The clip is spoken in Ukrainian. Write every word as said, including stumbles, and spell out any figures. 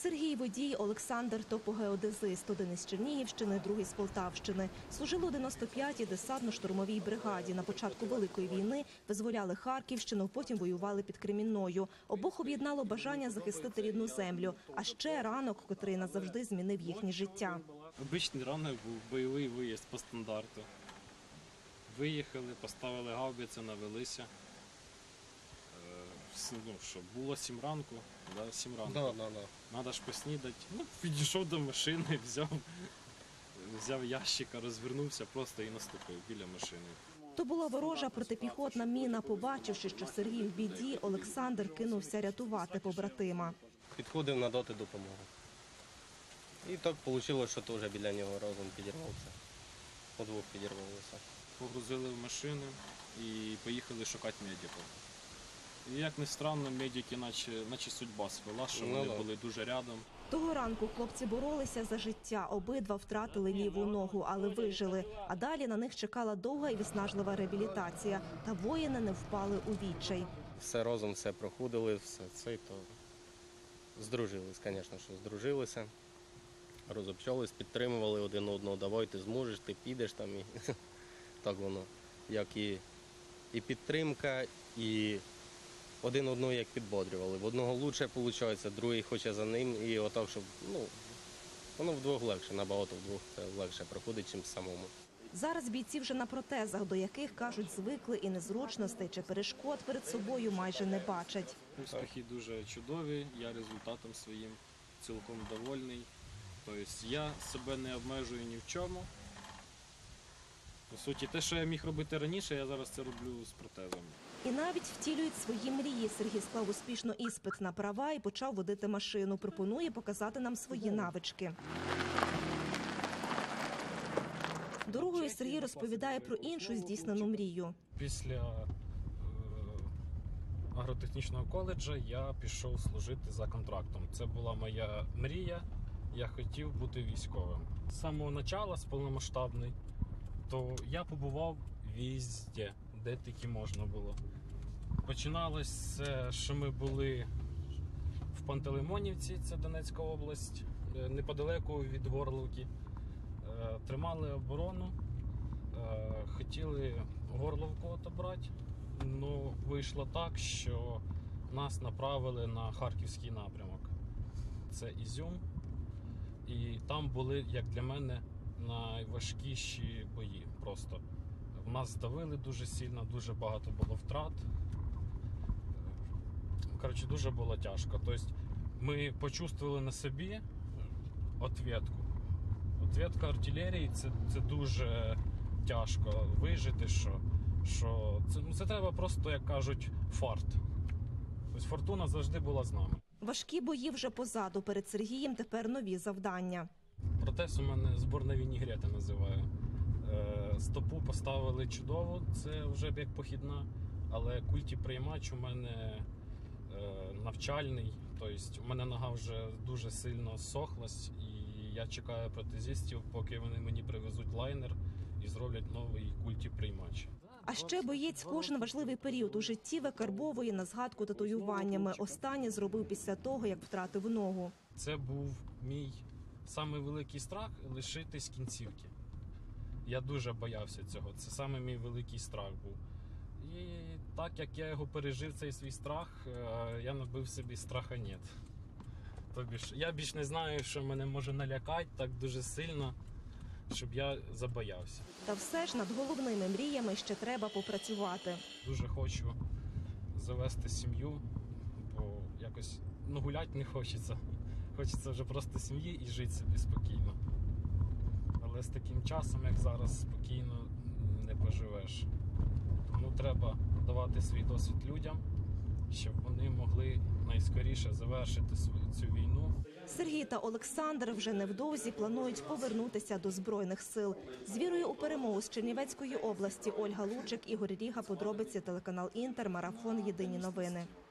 Сергій – водій, Олександр – топогеодезист. Один із Чернігівщини, другий з Полтавщини. Служили у дев'яносто п'ятій десантно-штурмовій бригаді. На початку Великої війни визволяли Харківщину, потім воювали під Кремінною. Обох об'єднало бажання захистити рідну землю. А ще ранок, котрий назавжди змінив їхнє життя. Обичний ранок був, бойовий виїзд по стандарту. Виїхали, поставили гаубиці, навелися. Ну, що, було сім ранку, да, сім ранку. Да, да, да. Надо ж поснідати. Ну, підійшов до машини, взяв, взяв ящика, розвернувся просто і наступив біля машини. То була ворожа протипіхотна міна. Побачивши, що Сергій в біді, Олександр кинувся рятувати побратима. Підходив надати допомогу. І так вийшло, що теж біля нього разом підірвався. Удвох підірвалися. Погрузили в машину і поїхали шукати медиків. І, як не странно, медики наче, наче судьба свела, що вони ну, були дуже рядом. Того ранку хлопці боролися за життя. Обидва втратили ліву ногу, але вижили. А далі на них чекала довга і виснажлива реабілітація. Та воїни не впали у відчай. Все разом, все проходили, все це, то здружились, звісно, що здружилися. Розобщались, підтримували один одного, давай ти зможеш, ти підеш там. І так воно, як і, і підтримка, і один одного як підбодрювали. В одного краще виходить, другий хоче за ним. І отак, щоб, ну, воно вдвох легше, набагато вдвох це легше проходить, ніж самому. Зараз бійці вже на протезах, до яких, кажуть, звикли і незручностей чи перешкод перед собою майже не бачать. Успіхи дуже чудові, я результатом своїм цілком довольний. Тобто я себе не обмежую ні в чому. По суті, те, що я міг робити раніше, я зараз це роблю з протезами. І навіть втілюють свої мрії. Сергій склав успішно іспит на права і почав водити машину. Пропонує показати нам свої навички. Дорогою Сергій розповідає про іншу здійснену мрію. Після е, агротехнічного коледжу я пішов служити за контрактом. Це була моя мрія, я хотів бути військовим. З самого початку, з повномасштабної, то я побував везде, де тільки можна було. Починалося, що ми були в Пантелеймонівці, це Донецька область, неподалеку від Горлівки. Тримали оборону, хотіли Горлівку отобрати, але вийшло так, що нас направили на Харківський напрямок. Це Ізюм, і там були, як для мене, найважкіші бої просто. В нас здавили дуже сильно, дуже багато було втрат. Коротше, дуже було тяжко. Тобто ми почувствували на собі відповідку. Відповідка артилерії це, це дуже тяжко вижити, що, що це, ну, це треба просто, як кажуть, фарт. Тобто фортуна завжди була з нами. Важкі бої вже позаду. Перед Сергієм тепер нові завдання. Протез у мене зборна вінігрета називаю. Е, стопу поставили чудово, це вже як похідна, але культіприймач у мене е, навчальний. Тобто у мене нога вже дуже сильно сохлась, і я чекаю протезистів, поки вони мені привезуть лайнер і зроблять новий культіприймач. А ще боєць кожен важливий період у житті викарбовує на згадку татуюваннями. Останнє зробив після того, як втратив ногу. Це був мій самий великий страх – лишитись кінцівки. Я дуже боявся цього. Це саме мій великий страх був. І так як я його пережив, цей свій страх, я набив собі страха «нет». Тобі ж я більш не знаю, що мене може налякати так дуже сильно, щоб я забоявся. Та все ж над головними мріями ще треба попрацювати. Дуже хочу завести сім'ю, бо якось ну, гуляти не хочеться. Хочеться вже просто сім'ї і жити собі спокійно. Але з таким часом, як зараз, спокійно не поживеш. Тому треба давати свій досвід людям, щоб вони могли найскоріше завершити цю війну. Сергій та Олександр вже невдовзі планують повернутися до Збройних сил. З вірою у перемогу з Чернівецької області Ольга Лучик, Ігор Ріга, подробиці, телеканал Інтер, марафон «Єдині новини».